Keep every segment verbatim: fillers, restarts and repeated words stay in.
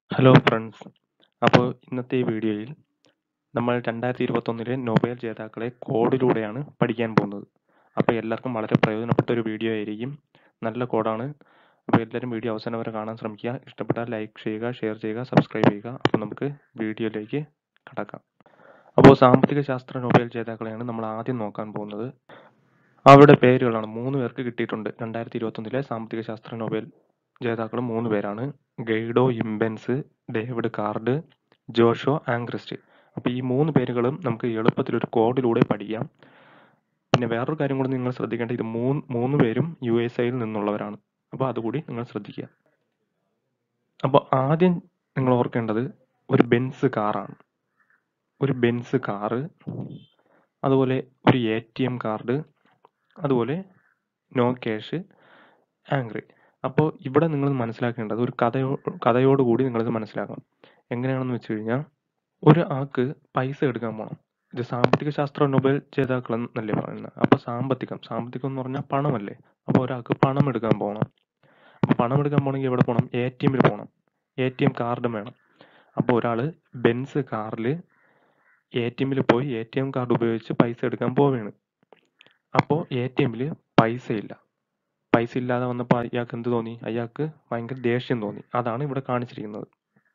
Hello friends. അപ്പോൾ ഇന്നത്തെ ഈ വീഡിയോയിൽ നമ്മൾ രണ്ടായിരത്തി ഇരുപത്തൊന്നിലെ നൊബേൽ ജേതാക്കളെ കോഡിലൂടെയാണ് പഠിക്കാൻ പോകുന്നത്. അപ്പോൾ എല്ലാവർക്കും വളരെ പ്രയോജനപ്പെട്ട ഒരു വീഡിയോ ആയിരിക്കും. നല്ല കോഡാണ്. അപ്പോൾ എല്ലാവരും വീഡിയോ അവസാനം വരെ കാണാൻ ശ്രമിക്കുക. ഇഷ്ടപ്പെട്ടാൽ ലൈക്ക് ചെയ്യുക, ഷെയർ ചെയ്യുക, സബ്സ്ക്രൈബ് ചെയ്യുക. അപ്പോൾ നമുക്ക് വീഡിയോയിലേക്ക് കടക്കാം. അപ്പോൾ സാമ്പത്തിക ശാസ്ത്ര നൊബേൽ ജേതാക്കളെയാണ് നമ്മൾ ആദ്യം നോക്കാൻ പോകുന്നത്. അവരുടെ പേരുകളാണ് മൂന്ന് പേർക്ക് കിട്ടിയിട്ടുണ്ട്. രണ്ടായിരത്തി ഇരുപത്തൊന്നിലെ സാമ്പത്തിക ശാസ്ത്ര നൊബേൽ ജേതാക്കൾ മൂന്ന് പേരാണ്. Guido Imbens, David Card, Joshua Angrist. അപ്പോൾ ഈ മൂന്ന് പേരുകളും നമുക്ക് എളുപ്പത്തിൽ ഒരു കോഡിലൂടെ പഠിക്കാം. പിന്നെ വേറൊരു കാര്യം കൂടി നിങ്ങൾ ശ്രദ്ധിക്കേണ്ടത്, ഇത് മൂന്ന് മൂന്ന് പേരും യു എസ് എയിൽ നിന്നുള്ളവരാണ്. അപ്പോൾ അതുകൂടി നിങ്ങൾ ശ്രദ്ധിക്കുക. അപ്പോൾ ആദ്യം നിങ്ങൾ ഓർക്കേണ്ടത് ഒരു ബെൻസ് കാറാണ്. ഒരു ബെൻസ് കാറ്, അതുപോലെ ഒരു എ ടി എം കാർഡ്, അതുപോലെ നോ ക്യാഷ്, ആംഗ്രി. അപ്പോൾ ഇവിടെ നിങ്ങൾ മനസ്സിലാക്കേണ്ടത് ഒരു കഥയോ കഥയോടുകൂടി നിങ്ങളിത് മനസ്സിലാക്കണം. എങ്ങനെയാണെന്ന് വെച്ച് കഴിഞ്ഞാൽ, ഒരു ആൾക്ക് പൈസ എടുക്കാൻ പോകണം. ഇത് സാമ്പത്തിക ശാസ്ത്ര നൊബേൽ ജേതാക്കൾ എന്നല്ലേ പറയുന്നത്. അപ്പോൾ സാമ്പത്തികം സാമ്പത്തികം എന്ന് പറഞ്ഞാൽ പണമല്ലേ. അപ്പോൾ ഒരാൾക്ക് പണം എടുക്കാൻ പോകണം. അപ്പോൾ പണം എടുക്കാൻ പോകണമെങ്കിൽ എവിടെ പോകണം? എ ടി എമ്മിൽ പോകണം. എ ടി എം കാർഡും വേണം. അപ്പോൾ ഒരാൾ ബെൻസ് കാറിൽ എ ടി എമ്മിൽ പോയി എ ടി എം കാർഡ് ഉപയോഗിച്ച് പൈസ എടുക്കാൻ പോവുകയാണ്. അപ്പോൾ എ ടി എമ്മിൽ പൈസ ഇല്ല. പൈസ ഇല്ലാതെ വന്നപ്പോൾ അയാൾക്ക് എന്ത് തോന്നി? അയാൾക്ക് ഭയങ്കര ദേഷ്യം തോന്നി. അതാണ് ഇവിടെ കാണിച്ചിരിക്കുന്നത്.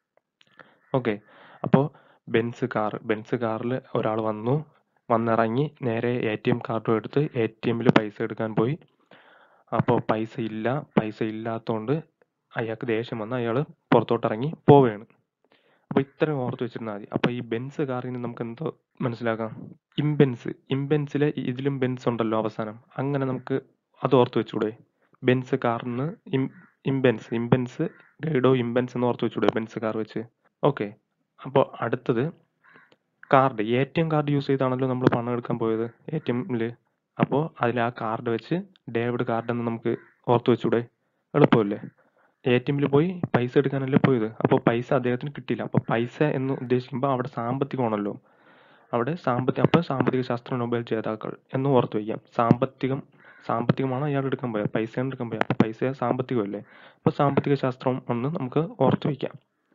ഓക്കെ. അപ്പോൾ ബെൻസ് കാർ ബെൻസ് കാറിൽ ഒരാൾ വന്നു, വന്നിറങ്ങി നേരെ എ ടി എം കാർഡും എടുത്ത് എ ടി എമ്മിൽ പൈസ എടുക്കാൻ പോയി. അപ്പോൾ പൈസ ഇല്ല. പൈസ ഇല്ലാത്തതുകൊണ്ട് അയാൾക്ക് ദേഷ്യം വന്ന് അയാൾ പുറത്തോട്ടിറങ്ങി പോവുകയാണ്. അപ്പോൾ ഇത്രയും ഓർത്ത് വെച്ചിരുന്നാൽ മതി. അപ്പോൾ ഈ ബെൻസ് കാറിൽ നിന്ന് നമുക്ക് എന്തോ മനസ്സിലാക്കാം? ഇംബെൻസ് ഇംബെൻസിലെ ഇതിലും ബെൻസ് ഉണ്ടല്ലോ അവസാനം. അങ്ങനെ നമുക്ക് അത് ഓർത്ത് വെച്ചൂടെ? ബെൻസ് കാറിന്ന് ഇം ഇംബെൻസ് ഇംബെൻസ് ഗൈഡോ ഇംബെൻസ് എന്ന് ഓർത്ത് വെച്ചൂടെ ബെൻസ് കാർ വെച്ച്? ഓക്കെ. അപ്പോൾ അടുത്തത് card. A T M card use ചെയ്താണല്ലോ നമ്മൾ പണം എടുക്കാൻ പോയത് എ ടി എമ്മിൽ. അപ്പോൾ അതിൽ ആ കാർഡ് വെച്ച് ഡേവിഡ് കാർഡ് എന്ന് നമുക്ക് ഓർത്ത് വെച്ചൂടെ? എളുപ്പമല്ലേ? എ ടി എമ്മിൽ പോയി പൈസ എടുക്കാനല്ലേ പോയത്. അപ്പോൾ പൈസ അദ്ദേഹത്തിന് കിട്ടിയില്ല. അപ്പോൾ പൈസ എന്ന് ഉദ്ദേശിക്കുമ്പോൾ അവിടെ സാമ്പത്തികമാണല്ലോ. അവിടെ സാമ്പത്തിക അപ്പോൾ സാമ്പത്തിക ശാസ്ത്ര നൊബേൽ ജേതാക്കൾ എന്ന് ഓർത്ത് വയ്ക്കാം. സാമ്പത്തികം സാമ്പത്തികമാണ് അയാൾ എടുക്കാൻ പോയത്. പൈസയാണ് എടുക്കാൻ പോയത്. അപ്പോൾ പൈസ സാമ്പത്തികമല്ലേ. അപ്പോൾ സാമ്പത്തിക ശാസ്ത്രം ഒന്ന് നമുക്ക് ഓർത്ത് വയ്ക്കാം.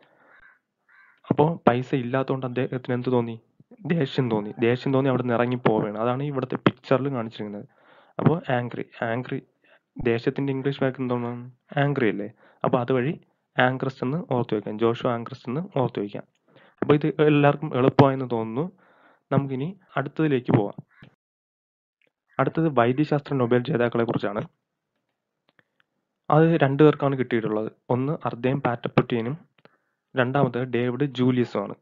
അപ്പോൾ പൈസ ഇല്ലാത്തതുകൊണ്ട് അദ്ദേഹത്തിന് എന്ത് തോന്നി? ദേഷ്യം തോന്നി. ദേഷ്യം തോന്നി അവിടെ നിന്ന് ഇറങ്ങി പോവുകയാണ്. അതാണ് ഇവിടുത്തെ പിക്ചറിൽ കാണിച്ചിരിക്കുന്നത്. അപ്പോൾ ആംഗ്രി ആംഗ്രി ദേഷ്യത്തിന്റെ ഇംഗ്ലീഷ് വാക്ക് എന്താണ്? ആംഗ്രി അല്ലേ. അപ്പോൾ അതുവഴി ആംഗ്രസ്റ്റ് എന്ന് ഓർത്ത് വയ്ക്കാം. ജോഷോ ആംഗ്രസ്റ്റ് എന്ന് ഓർത്ത് വയ്ക്കാം. അപ്പോൾ ഇത് എല്ലാവർക്കും എളുപ്പമായെന്ന് തോന്നുന്നു. നമുക്കിനി അടുത്തതിലേക്ക് പോവാം. അടുത്തത് വൈദ്യശാസ്ത്ര നൊബേൽ ജേതാക്കളെ കുറിച്ചാണ്. അത് രണ്ടു പേർക്കാണ് കിട്ടിയിട്ടുള്ളത്. ഒന്ന് അർദേം പാറ്റപ്പൊറ്റിയനും രണ്ടാമത് ഡേവിഡ് ജൂലിയസുമാണ്.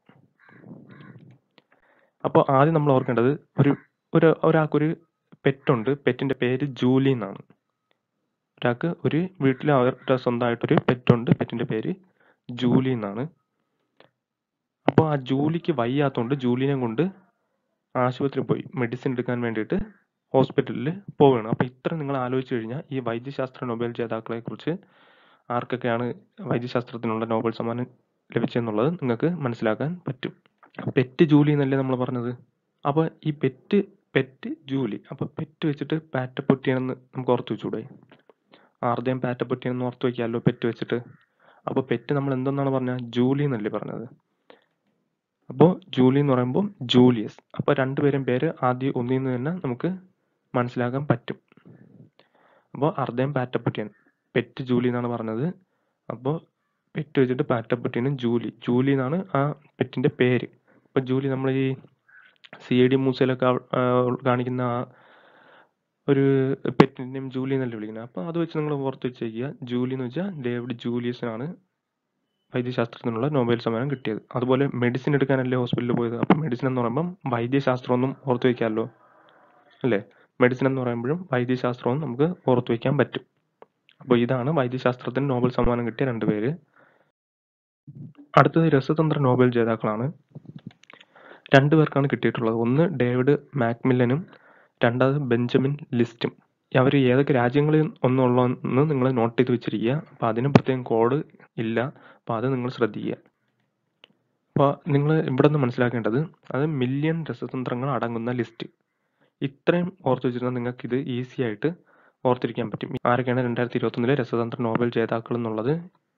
അപ്പോൾ ആദ്യം നമ്മൾ ഓർക്കേണ്ടത് ഒരു ഒരു ഒരാൾക്കൊരു പെറ്റുണ്ട്. പെറ്റിന്റെ പേര് ജൂലി എന്നാണ്. ഒരാൾക്ക് ഒരു വീട്ടിൽ അവരുടെ സ്വന്തമായിട്ടൊരു പെറ്റുണ്ട്. പെറ്റിന്റെ പേര് ജൂലി എന്നാണ്. അപ്പോൾ ആ ജൂലിക്ക് വയ്യാത്തതുകൊണ്ട് ജൂലിനെ കൊണ്ട് ആശുപത്രിയിൽ പോയി മെഡിസിൻ എടുക്കാൻ വേണ്ടിയിട്ട് ഹോസ്പിറ്റലിൽ പോവുകയാണ്. അപ്പോൾ ഇത്ര നിങ്ങൾ ആലോചിച്ച് കഴിഞ്ഞാൽ ഈ വൈദ്യശാസ്ത്ര നൊബേൽ ജേതാക്കളെ കുറിച്ച് ആർക്കൊക്കെയാണ് വൈദ്യശാസ്ത്രത്തിനുള്ള നോബൽ സമ്മാനം ലഭിച്ചെന്നുള്ളത് നിങ്ങൾക്ക് മനസ്സിലാക്കാൻ പറ്റും. പെറ്റ് ജൂലി എന്നല്ലേ നമ്മൾ പറഞ്ഞത്. അപ്പോൾ ഈ പെറ്റ് പെറ്റ് ജൂലി അപ്പോൾ പെറ്റ് വെച്ചിട്ട് പാറ്റപ്പൊറ്റിയാണെന്ന് നമുക്ക് ഓർത്ത് വെച്ചൂടെ? ആർദ്യം പാറ്റപ്പൊറ്റിയാണെന്ന് ഓർത്ത് വയ്ക്കാമല്ലോ പെറ്റ് വെച്ചിട്ട്. അപ്പോൾ പെറ്റ് നമ്മൾ എന്തെന്നാണ് പറഞ്ഞത്? ജൂലി എന്നല്ലേ പറഞ്ഞത്. അപ്പോൾ ജൂലി എന്ന് പറയുമ്പോൾ ജൂലിയസ്. അപ്പോൾ രണ്ടുപേരും പേര് ആദ്യം ഒന്നിൽ നിന്ന് തന്നെ നമുക്ക് മനസ്സിലാക്കാൻ പറ്റും. അപ്പോൾ അർദ്ദേം പാറ്റപ്പൊറ്റിയൻ പെറ്റ് ജൂലി എന്നാണ് പറഞ്ഞത്. അപ്പോൾ പെറ്റ് വെച്ചിട്ട് പാറ്റപ്പൊറ്റിയനും ജൂലി ജൂലി എന്നാണ് ആ പെറ്റിന്റെ പേര്. അപ്പോൾ ജൂലി നമ്മൾ ഈ സി ഐ ഡി മൂസയിലൊക്കെ കാണിക്കുന്ന ആ ഒരു പെറ്റിൻ്റെയും ജൂലി എന്നല്ലേ വിളിക്കുന്നത്. അപ്പോൾ അത് വെച്ച് നിങ്ങൾ ഓർത്ത് വെച്ചേക്കുക. ജൂലി എന്ന് വെച്ചാൽ ഡേവിഡ് ജൂലിയസിനാണ് വൈദ്യശാസ്ത്രത്തിനുള്ള നോബൽ സമ്മാനം കിട്ടിയത്. അതുപോലെ മെഡിസിൻ എടുക്കാനല്ലേ ഹോസ്പിറ്റലിൽ പോയത്. അപ്പോൾ മെഡിസിൻ എന്ന് പറയുമ്പം വൈദ്യശാസ്ത്രം ഒന്നും ഓർത്ത് വയ്ക്കാമല്ലോ അല്ലേ. മെഡിസിൻ എന്ന് പറയുമ്പോഴും വൈദ്യശാസ്ത്രവും നമുക്ക് ഓർത്ത് വയ്ക്കാൻ പറ്റും. അപ്പോൾ ഇതാണ് വൈദ്യശാസ്ത്രത്തിന് നോബൽ സമ്മാനം കിട്ടിയ രണ്ടുപേര്. അടുത്തത് രസതന്ത്ര നോബൽ ജേതാക്കളാണ്. രണ്ടുപേർക്കാണ് കിട്ടിയിട്ടുള്ളത്. ഒന്ന് ഡേവിഡ് മാക്മില്ലനും രണ്ടാമത് ബെഞ്ചമിൻ ലിസ്റ്റും. അവർ ഏതൊക്കെ രാജ്യങ്ങളിൽ ഒന്നുള്ളതെന്ന് നിങ്ങൾ നോട്ട് ചെയ്ത് വെച്ചിരിക്കുക. അപ്പോൾ അതിന് പ്രത്യേകം കോഡ് ഇല്ല. അപ്പോൾ അത് നിങ്ങൾ ശ്രദ്ധിക്കുക. അപ്പോൾ നിങ്ങൾ ഇവിടെ നിന്ന് മനസ്സിലാക്കേണ്ടത് അത് മില്യൺ രസതന്ത്രങ്ങൾ അടങ്ങുന്ന ലിസ്റ്റ്. ഇത്രയും ഓർത്ത് വെച്ചിരുന്നാൽ നിങ്ങൾക്ക് ഇത് ഈസി ആയിട്ട് ഓർത്തിരിക്കാൻ പറ്റും. ആരൊക്കെയാണ് രണ്ടായിരത്തി ഇരുപത്തൊന്നിലെ രസതന്ത്ര നോബൽ ജേതാക്കൾ എന്നുള്ളത്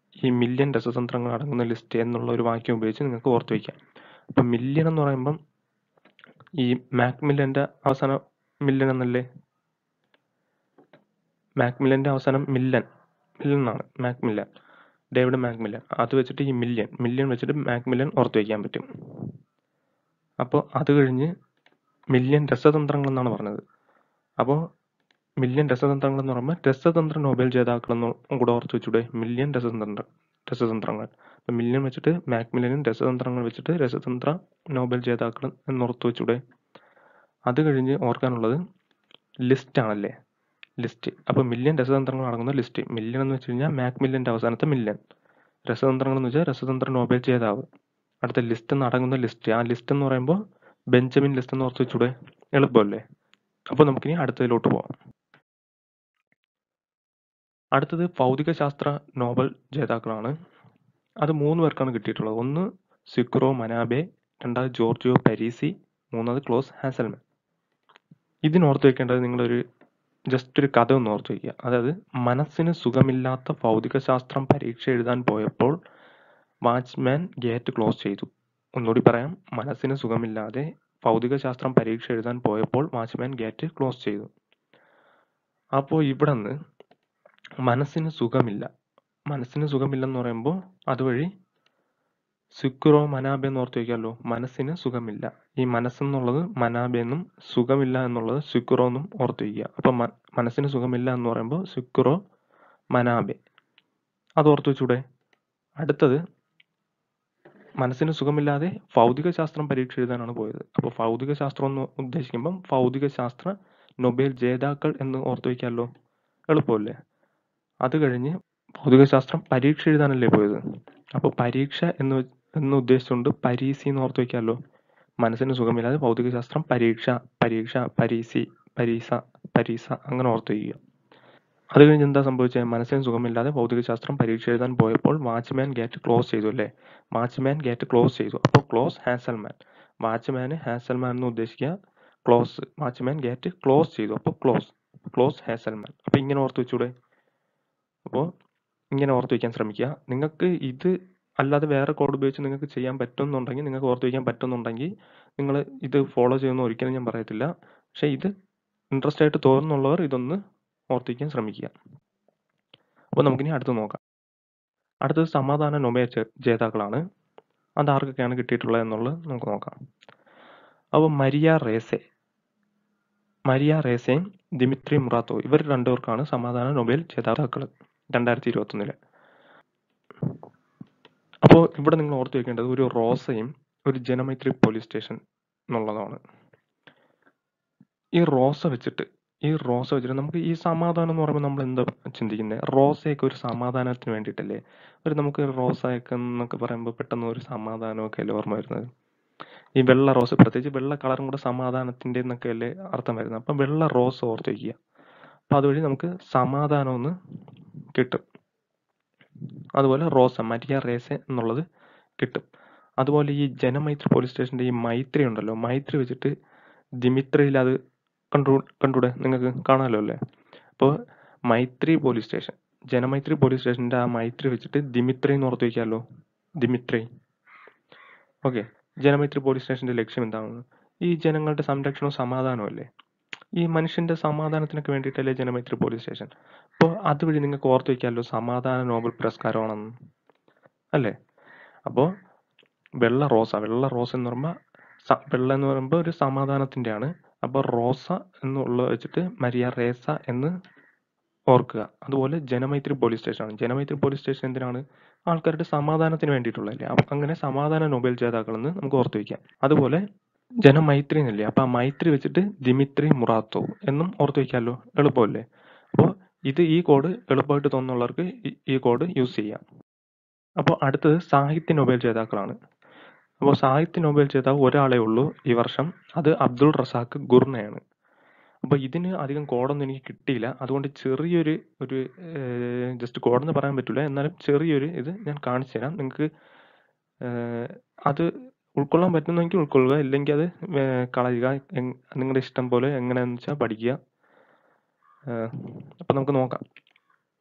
ഈ മില്യൺ രസതന്ത്രങ്ങൾ അടങ്ങുന്ന ലിസ്റ്റ് എന്നുള്ള ഒരു വാക്യം ഉപയോഗിച്ച് നിങ്ങൾക്ക് ഓർത്ത് വയ്ക്കാം. അപ്പം മില്യൺ എന്ന് പറയുമ്പം ഈ മാക്മില്ലൻ്റെ അവസാനം മില്യൺ എന്നല്ലേ? മാക്മില്ലൻ്റെ അവസാനം മില്ലൻ മില്ലൻ എന്നാണ്, മാക്മില്ലൻ, ഡേവിഡ് മാക്മില്ലൻ. അത് വെച്ചിട്ട് ഈ മില്യൺ മില്യൺ വെച്ചിട്ട് മാക്മില്ലൻ ഓർത്ത് വയ്ക്കാൻ പറ്റും. അപ്പോൾ അത് കഴിഞ്ഞ് മില്യൺ രസതന്ത്രങ്ങൾ എന്നാണ് പറഞ്ഞത്. അപ്പോൾ മില്യൺ രസതന്ത്രങ്ങൾ എന്ന് പറയുമ്പോൾ രസതന്ത്ര നോബൽ ജേതാക്കളെന്ന് കൂടെ ഓർത്ത് വെച്ചൂടെ? മില്യൺ രസതന്ത്ര രസതന്ത്രങ്ങൾ. അപ്പം മില്യൺ വെച്ചിട്ട് മാക്മില്ലനും രസതന്ത്രങ്ങൾ വെച്ചിട്ട് രസതന്ത്ര നോബൽ ജേതാക്കൾ എന്ന് ഓർത്ത് വെച്ചൂടെ? അത് കഴിഞ്ഞ് ഓർക്കാനുള്ളത് ലിസ്റ്റ് ആണല്ലേ, ലിസ്റ്റ്. അപ്പോൾ മില്യൺ രസതന്ത്രങ്ങൾ അടങ്ങുന്ന ലിസ്റ്റ്. മില്യൺ എന്ന് വെച്ച് കഴിഞ്ഞാൽ മാക്മില്ലൻ്റെ അവസാനത്തെ മില്യൺ. രസതന്ത്രങ്ങൾ എന്ന് വെച്ചാൽ രസതന്ത്ര നോബൽ ജേതാവ്. അടുത്ത ലിസ്റ്റ് എന്ന് അടങ്ങുന്ന ലിസ്റ്റ്. ആ ലിസ്റ്റ് എന്ന് പറയുമ്പോൾ ബെഞ്ചമിൻ ലിസ്റ്റ് എന്ന് ഓർത്ത് വെച്ചൂടെ? എളുപ്പമല്ലേ? അപ്പോൾ നമുക്കിനി അടുത്തതിലോട്ട് പോവാം. അടുത്തത് ഭൗതികശാസ്ത്ര നോബൽ ജേതാക്കളാണ്. അത് മൂന്ന് പേർക്കാണ് കിട്ടിയിട്ടുള്ളത്. ഒന്ന് സിക്രോ മനാബെ, രണ്ടാമത് ജോർജിയോ പരീസി, മൂന്നാമത് ക്ലോസ് ഹാസൽമാൻ. ഇതിനോർത്ത് വെക്കേണ്ടത് നിങ്ങളൊരു ജസ്റ്റ് ഒരു കഥ ഒന്ന് ഓർത്ത് വയ്ക്കുക. അതായത് മനസ്സിന് സുഖമില്ലാത്ത ഭൗതികശാസ്ത്രം പരീക്ഷ എഴുതാൻ പോയപ്പോൾ വാച്ച്മാൻ ഗേറ്റ് ക്ലോസ് ചെയ്തു. ഒന്നുകൂടി പറയാം, മനസ്സിന് സുഖമില്ലാതെ ഭൗതികശാസ്ത്രം പരീക്ഷ എഴുതാൻ പോയപ്പോൾ വാച്ച്മാൻ ഗേറ്റ് ക്ലോസ് ചെയ്തു. അപ്പോൾ ഇവിടെ നിന്ന് മനസ്സിന് സുഖമില്ല, മനസ്സിന് സുഖമില്ലെന്ന് പറയുമ്പോൾ അതുവഴി സിക്രോ മനാബെ എന്ന് ഓർത്ത് വയ്ക്കാമല്ലോ. മനസ്സിന് സുഖമില്ല, ഈ മനസ്സെന്നുള്ളത് മനാബെ എന്നും സുഖമില്ല എന്നുള്ളത് സിക്രോ എന്നും ഓർത്ത് വയ്ക്കുക. അപ്പം മനസ്സിന് സുഖമില്ല എന്ന് പറയുമ്പോൾ സിക്രോ മനാബെ, അത് ഓർത്ത് വെച്ചൂടെ? അടുത്തത് മനസ്സിന് സുഖമില്ലാതെ ഭൗതികശാസ്ത്രം പരീക്ഷ എഴുതാനാണ് പോയത്. അപ്പോൾ ഭൗതികശാസ്ത്രം എന്ന് ഉദ്ദേശിക്കുമ്പം ഭൗതികശാസ്ത്ര നൊബേൽ ജേതാക്കൾ എന്ന് ഓർത്ത് വയ്ക്കാമല്ലോ, എളുപ്പമല്ലേ? അത് കഴിഞ്ഞ് ഭൗതികശാസ്ത്രം പരീക്ഷ എഴുതാനല്ലേ പോയത്. അപ്പോൾ പരീക്ഷ എന്ന് എന്ന് ഉദ്ദേശിച്ചുകൊണ്ട് പരീസി എന്ന് ഓർത്ത് വയ്ക്കാമല്ലോ. മനസ്സിന് സുഖമില്ലാതെ ഭൗതികശാസ്ത്രം പരീക്ഷ, പരീക്ഷ, പരീസി, പരീസ, പരീസ, അങ്ങനെ ഓർത്ത് വയ്ക്കുക. അത് കഴിഞ്ഞ് എന്താ സംഭവിച്ചത്? മനസ്സിന് സുഖമില്ലാതെ ഭൗതികശാസ്ത്രം പരീക്ഷ എഴുതാൻ പോയപ്പോൾ വാച്ച്മാൻ ഗേറ്റ് ക്ലോസ് ചെയ്തു അല്ലേ? വാച്ച്മാൻ ഗേറ്റ് ക്ലോസ് ചെയ്തു. അപ്പോൾ ക്ലോസ് ഹാസൽമാൻ, വാച്ച്മാന് ഹാസൽമാൻ എന്ന് ഉദ്ദേശിക്കുക, ക്ലോസ്, വാച്ച്മാൻ ഗേറ്റ് ക്ലോസ് ചെയ്തു. അപ്പോൾ ക്ലോസ് ക്ലോസ് ഹാസൽമാൻ. അപ്പോൾ ഇങ്ങനെ ഓർത്ത് വെച്ചൂടെ? അപ്പോൾ ഇങ്ങനെ ഓർത്ത് വയ്ക്കാൻ ശ്രമിക്കുക. നിങ്ങൾക്ക് ഇത് അല്ലാതെ വേറെ കോഡ് ഉപയോഗിച്ച് നിങ്ങൾക്ക് ചെയ്യാൻ പറ്റുമെന്നുണ്ടെങ്കിൽ, നിങ്ങൾക്ക് ഓർത്ത് വയ്ക്കാൻ പറ്റുമെന്നുണ്ടെങ്കിൽ നിങ്ങൾ ഇത് ഫോളോ ചെയ്യുമെന്ന് ഒരിക്കലും ഞാൻ പറയത്തില്ല. പക്ഷേ ഇത് ഇൻട്രസ്റ്റ് ആയിട്ട് തോന്നുന്നുള്ളവർ ഇതൊന്ന് ഓർത്ത് വയ്ക്കാൻ ശ്രമിക്കുക. അപ്പോൾ നമുക്കിനി അടുത്ത് നോക്കാം. അടുത്തത് സമാധാന നൊബേൽ ജേതാക്കളാണ്. അത് ആർക്കൊക്കെയാണ് കിട്ടിയിട്ടുള്ളത് എന്നുള്ളത് നമുക്ക് നോക്കാം. അപ്പോൾ മരിയ റേസെ മരിയ റേസയും ദിമിത്രി മുറാത്തോവ്, ഇവർ രണ്ടുപേർക്കാണ് സമാധാന നൊബേൽ ജേതാക്കൾ രണ്ടായിരത്തി ഇരുപത്തൊന്നില്. അപ്പോൾ ഇവിടെ നിങ്ങൾ ഓർത്ത് വെക്കേണ്ടത് ഒരു റോസയും ഒരു ജനമൈത്രി പോലീസ് സ്റ്റേഷൻ എന്നുള്ളതാണ്. ഈ റോസ വെച്ചിട്ട് ഈ റോസ വെച്ചിട്ട് നമുക്ക് ഈ സമാധാനം എന്ന് പറയുമ്പോൾ നമ്മൾ എന്താ ചിന്തിക്കുന്നത്? റോസയൊക്കെ ഒരു സമാധാനത്തിന് വേണ്ടിയിട്ടല്ലേ? ഒരു നമുക്ക് റോസയൊക്കെ എന്നൊക്കെ പറയുമ്പോൾ പെട്ടെന്ന് ഒരു സമാധാനമൊക്കെ അല്ലേ ഓർമ്മ വരുന്നത്? ഈ വെള്ള റോസ്, പ്രത്യേകിച്ച് വെള്ള കളറും കൂടെ സമാധാനത്തിൻ്റെ എന്നൊക്കെ അല്ലേ അർത്ഥം വരുന്നത്. അപ്പം വെള്ള റോസ് ഓർത്ത് വയ്ക്കുക. അപ്പം അതുവഴി നമുക്ക് സമാധാനം ഒന്ന് കിട്ടും. അതുപോലെ റോസ, മരിയ റേസ എന്നുള്ളത് കിട്ടും. അതുപോലെ ഈ ജനമൈത്രി പോലീസ് സ്റ്റേഷൻ്റെ ഈ മൈത്രി ഉണ്ടല്ലോ, മൈത്രി വെച്ചിട്ട് ദിമിത്രിയിൽ അത് കണ്ടു കണ്ടൂടെ നിങ്ങൾക്ക് കാണാമല്ലോ അല്ലേ? അപ്പോൾ മൈത്രി പോലീസ് സ്റ്റേഷൻ, ജനമൈത്രി പോലീസ് സ്റ്റേഷൻ്റെ ആ മൈത്രി വെച്ചിട്ട് ദിമിത്രി എന്ന് ഓർത്ത് വയ്ക്കാമല്ലോ, ദിമിത്രി. ഓക്കെ, ജനമൈത്രി പോലീസ് സ്റ്റേഷൻ്റെ ലക്ഷ്യം എന്താണ്? ഈ ജനങ്ങളുടെ സംരക്ഷണവും സമാധാനവും അല്ലേ? ഈ മനുഷ്യൻ്റെ സമാധാനത്തിനൊക്കെ വേണ്ടിയിട്ടല്ലേ ജനമൈത്രി പോലീസ് സ്റ്റേഷൻ. അപ്പോൾ അതുവഴി നിങ്ങൾക്ക് ഓർത്ത് വയ്ക്കാമല്ലോ സമാധാന നോബൽ പുരസ്കാരമാണെന്ന് അല്ലേ? അപ്പോൾ വെള്ള റോസ, വെള്ള റോസ എന്ന് പറയുമ്പോൾ വെള്ള എന്ന് പറയുമ്പോൾ ഒരു സമാധാനത്തിൻ്റെ ആണ്. അപ്പോൾ റോസ എന്നുള്ളത് വെച്ചിട്ട് മരിയ റേസ എന്ന് ഓർക്കുക. അതുപോലെ ജനമൈത്രി പോലീസ് സ്റ്റേഷനാണ്. ജനമൈത്രി പോലീസ് സ്റ്റേഷൻ എന്തിനാണ്? ആൾക്കാരുടെ സമാധാനത്തിന് വേണ്ടിയിട്ടുള്ളതല്ലേ? അപ്പം അങ്ങനെ സമാധാന നൊബേൽ ജേതാക്കളെന്ന് നമുക്ക് ഓർത്ത് വയ്ക്കാം. അതുപോലെ ജനമൈത്രി എന്നല്ലേ, അപ്പം ആ മൈത്രി വെച്ചിട്ട് ദിമിത്രി മുറാത്തോവ് എന്നും ഓർത്ത് വയ്ക്കാമല്ലോ, എളുപ്പമല്ലേ? അപ്പോൾ ഇത് ഈ കോഡ് എളുപ്പമായിട്ട് തോന്നുന്നുള്ളവർക്ക് ഈ കോഡ് യൂസ് ചെയ്യാം. അപ്പോൾ അടുത്തത് സാഹിത്യ നൊബേൽ ജേതാക്കളാണ്. അപ്പോൾ സാഹിത്യ നൊബേൽ ജേതാവ് ഒരാളേ ഉള്ളൂ ഈ വർഷം, അത് അബ്ദുൾ റസാഖ് ഗുർണയാണ്. അപ്പോൾ ഇതിന് അധികം കോഡൊന്നും എനിക്ക് കിട്ടിയില്ല, അതുകൊണ്ട് ചെറിയൊരു ഒരു ജസ്റ്റ് കോഡെന്ന് പറയാൻ പറ്റില്ല, എന്നാലും ചെറിയൊരു ഇത് ഞാൻ കാണിച്ചു തരാം. നിങ്ങൾക്ക് അത് ഉൾക്കൊള്ളാൻ പറ്റുന്നെങ്കിൽ ഉൾക്കൊള്ളുക, ഇല്ലെങ്കിൽ അത് കളയുക. നിങ്ങളുടെ ഇഷ്ടം പോലെ എങ്ങനെയാണെന്ന് വെച്ചാൽ പഠിക്കുക. അപ്പം നമുക്ക് നോക്കാം.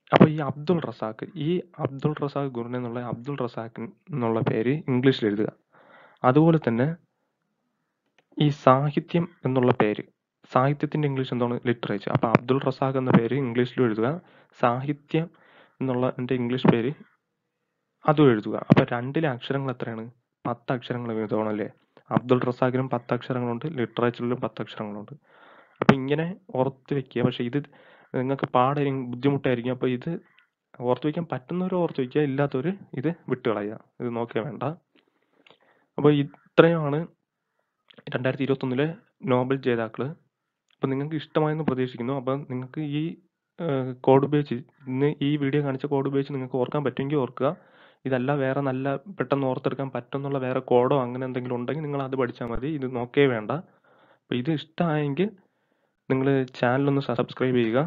അപ്പോൾ ഈ അബ്ദുൾ റസാഖ് ഈ അബ്ദുൾ റസാഖ് ഗുർനെ എന്നുള്ള അബ്ദുൾ റസാഖ് എന്നുള്ള പേര് ഇംഗ്ലീഷിൽ എഴുതുക. അതുപോലെ തന്നെ ഈ സാഹിത്യം എന്നുള്ള പേര്, സാഹിത്യത്തിൻ്റെ ഇംഗ്ലീഷ് എന്താണ്? ലിറ്ററേച്ചർ. അപ്പോൾ അബ്ദുൾ റസാഖ് എന്ന പേര് ഇംഗ്ലീഷിലും എഴുതുക, സാഹിത്യം എന്നുള്ള എൻ്റെ ഇംഗ്ലീഷ് പേര് അതും എഴുതുക. അപ്പോൾ രണ്ടിലെ അക്ഷരങ്ങൾ എത്രയാണ്? പത്ത് അക്ഷരങ്ങൾ വീതമാണ് അല്ലേ? അബ്ദുൾ റസാഖിനും പത്ത് അക്ഷരങ്ങളുണ്ട്, ലിറ്ററേച്ചറിലും പത്ത് അക്ഷരങ്ങളുണ്ട്. അപ്പോൾ ഇങ്ങനെ ഓർത്ത് വെക്കുക. പക്ഷേ ഇത് നിങ്ങൾക്ക് പാടായിരിക്കും, ബുദ്ധിമുട്ടായിരിക്കും. അപ്പോൾ ഇത് ഓർത്ത് വയ്ക്കാൻ പറ്റുന്നവർ ഓർത്ത് വയ്ക്കുക, ഇല്ലാത്തവർ ഇത് വിട്ടുകളയുക, ഇത് നോക്കുക വേണ്ട. അപ്പോൾ ഇത്രയുമാണ് രണ്ടായിരത്തി ഇരുപത്തൊന്നിലെ നോബൽ ജേതാക്കൾ. അപ്പോൾ നിങ്ങൾക്ക് ഇഷ്ടമായെന്ന് പ്രതീക്ഷിക്കുന്നു. അപ്പം നിങ്ങൾക്ക് ഈ കോഡ് ഉപയോഗിച്ച് ഇന്ന് ഈ വീഡിയോ കാണിച്ച കോഡ് ഉപയോഗിച്ച് നിങ്ങൾക്ക് ഓർക്കാൻ പറ്റുമെങ്കിൽ ഓർക്കുക. ഇതല്ല വേറെ നല്ല പെട്ടെന്ന് ഓർത്തെടുക്കാൻ പറ്റുന്നുള്ള വേറെ കോഡോ അങ്ങനെ എന്തെങ്കിലും ഉണ്ടെങ്കിൽ നിങ്ങൾ അത് പഠിച്ചാൽ മതി, ഇത് നോക്കേ വേണ്ട. അപ്പോൾ ഇത് ഇഷ്ടമായെങ്കിൽ നിങ്ങൾ ചാനലൊന്ന് സബ്സ്ക്രൈബ് ചെയ്യുക.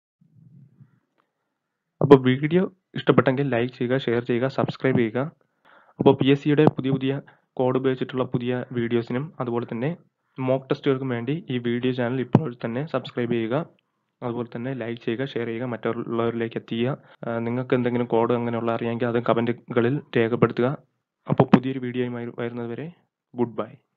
അപ്പോൾ വീഡിയോ ഇഷ്ടപ്പെട്ടെങ്കിൽ ലൈക്ക് ചെയ്യുക, ഷെയർ ചെയ്യുക, സബ്സ്ക്രൈബ് ചെയ്യുക. അപ്പോൾ പി എസ് സിയുടെ പുതിയ പുതിയ കോഡ് ഉപയോഗിച്ചിട്ടുള്ള പുതിയ വീഡിയോസിനും അതുപോലെ തന്നെ മോക്ക് ടെസ്റ്റുകൾക്കും വേണ്ടി ഈ വീഡിയോ ചാനൽ ഇപ്പോൾ തന്നെ സബ്സ്ക്രൈബ് ചെയ്യുക. അതുപോലെ തന്നെ ലൈക്ക് ചെയ്യുക, ഷെയർ ചെയ്യുക, മറ്റുള്ളവരിലേക്ക് എത്തിക്കുക. നിങ്ങൾക്ക് എന്തെങ്കിലും കോഡ് അങ്ങനെയുള്ള അറിയാമെങ്കിൽ അത് കമൻറ്റുകളിൽ രേഖപ്പെടുത്തുക. അപ്പോൾ പുതിയൊരു വീഡിയോയുമായി വരുന്നതുവരെ ഗുഡ് ബൈ.